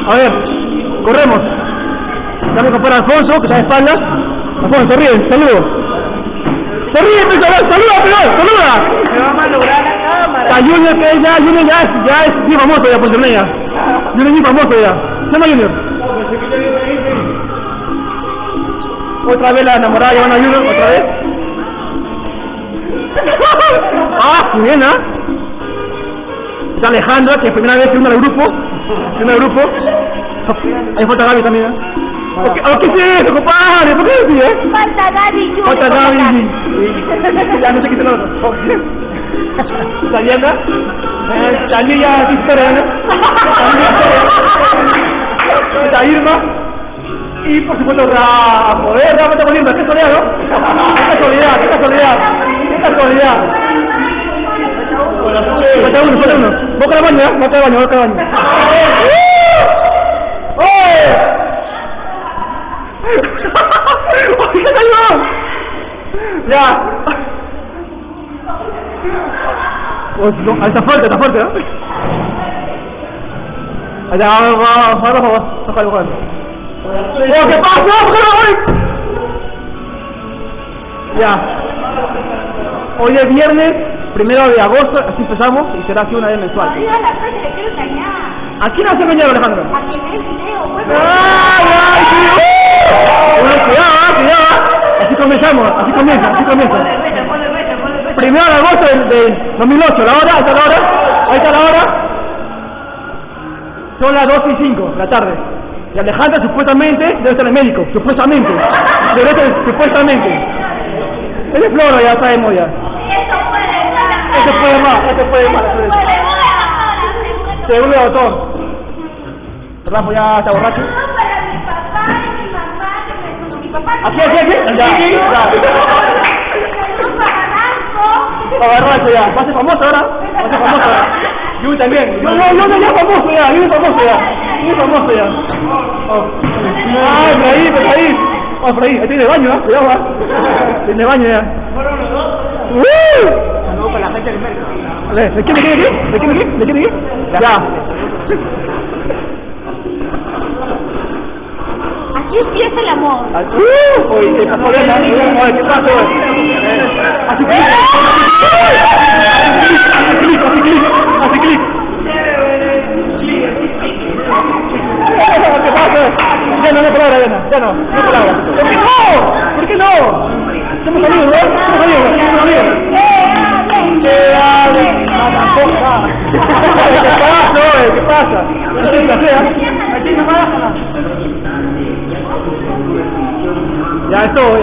A ver, corremos. Ya me compara Alfonso, que está de espaldas. Alfonso, se ríe, saludo. Se ríe, saluda, saluda. Me va a malograr la cámara. Está Junior, que ya es bien famoso ya, por Cerneya. Junior es bien famoso ya. ¿Se llama Junior? Otra vez la enamorada llevando a Junior, otra vez. Ah, su bien, ¿ah? Está Alejandra, que es primera vez que une al grupo. Ahí falta Gaby también, ¿eh? ¿Qué es eso, compadre? ¿Por qué decís, Falta Gaby, Junior. Falta Gaby. Ya no sé qué es el otro. ¿Está Diana? También ya es historia, ¿no? Está Irma. Y por supuesto otra poder, realmente con Irma. Qué soledad, ¿no? Qué casualidad. Falta uno. Boca al baño, ¿eh? Boca al baño. ¡Oye! ¿Qué salió? Ya. Pues no, ahí está fuerte, ¿no? Allá, baja. ¿Qué pasa? ¿Por qué no voy? Ya. Hoy es viernes 1 de agosto, así empezamos y será así una vez mensual. No digas la fecha, le quiero engañar. ¿A quién has engañado, Alejandro? A quien ve el video, pues. ¡Ay, sí! Cuidado. Así comienza. Ponle fecha. 1 de agosto del 2008, la hora, ahí está la hora. Son las 2:05 de la tarde. Y Alejandra supuestamente debe estar en el médico, supuestamente. Es de Flora, ya sabemos ya. Eso puede más. Seguro el doctor. Rafa ya está borracho. Para mi papá y mi mamá, mi papá. Aquí. Saludos para Ranco. Barranco ya. Va a ser famoso ahora. Yo también. Yo ya famoso ya. Ay, por ahí. Por ahí tiene baño, ¿eh? Cuidado, ¿eh? Tiene baño ya. Saludos para la gente del mercado. ¿De quién? Ya. Así empieza el amor. Oye, ¿qué pasó, Elena? Oye, ¿qué pasó? Así clic. ¿Qué pasa? Ya no hay palabra, Elena. Ya no hay palabra. ¿Por qué no? Somos amigos, ¿no? ¿Qué hables? ¿Qué pasa? No sé, la fea. Ya es todo.